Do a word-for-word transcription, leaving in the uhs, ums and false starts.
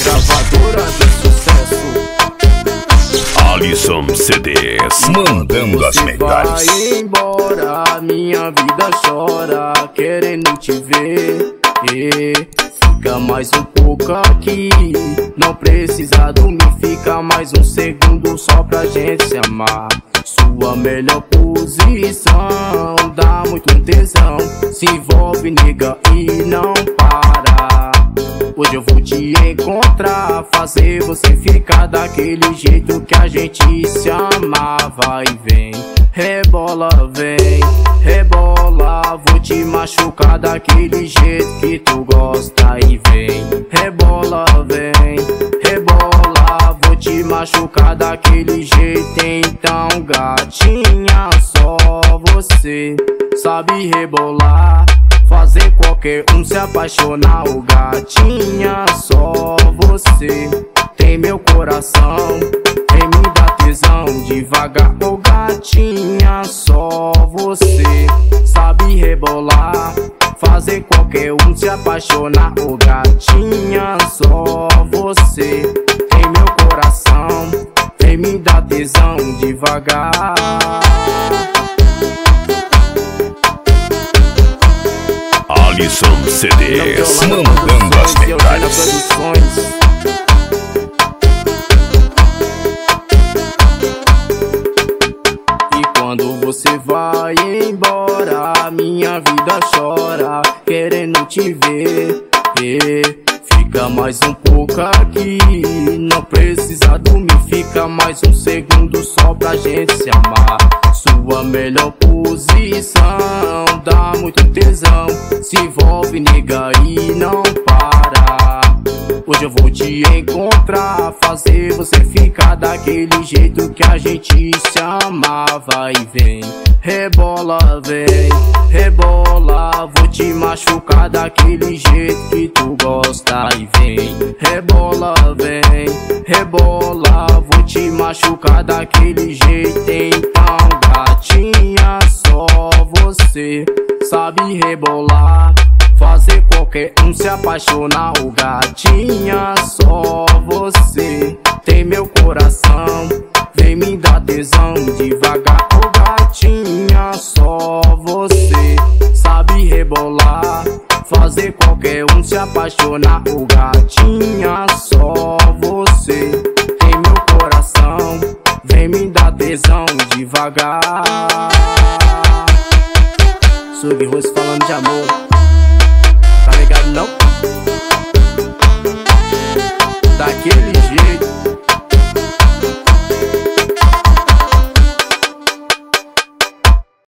gravadora do sucesso. Alisson C Ds, mandando as melhores. Vai embora, minha vida chora, querendo te ver. E fica mais um pouco aqui, não precisa dormir, fica mais um segundo só pra gente se amar. Sua melhor posição dá muito tesão, se envolve, nega, e não para. Hoje eu vou te encontrar, fazer você ficar daquele jeito que a gente se amava. E vem, rebola, vem, rebola, vou te machucar daquele jeito que tu gosta. E vem, rebola, vem, rebola, vou te machucar daquele jeito. Então, gatinha, só você sabe rebolar, fazer qualquer um se apaixonar. O gatinha, só você tem meu coração, tem me dá tesão devagar. O gatinha, só você sabe rebolar, fazer qualquer um se apaixonar. O gatinha, só você tem meu coração, tem me dá tesão devagar. Alisson C Ds, mandando as melhores. E quando você vai embora, minha vida chora, querendo te ver. E fica mais um pouco aqui, não precisa dormir, fica mais um segundo só pra gente se amar. Sua melhor posição dá muito tesão, se envolve, nega, e não para. Hoje eu vou te encontrar, fazer você ficar daquele jeito que a gente se amava. E vem, rebola, vem, rebola, vou te machucar daquele jeito que tu gosta. E vem, rebola, vem, rebola, vou te machucar daquele jeito. Então, gatinha, só você sabe rebolar, fazer qualquer um se apaixonar. O gatinha, só você tem meu coração, vem me dar tesão devagar. O gatinha, só você sabe rebolar, fazer qualquer um se apaixonar. O gatinha, só você tem meu coração, vem me dar tesão devagar. Sub Rosso falando de amor, tá ligado não?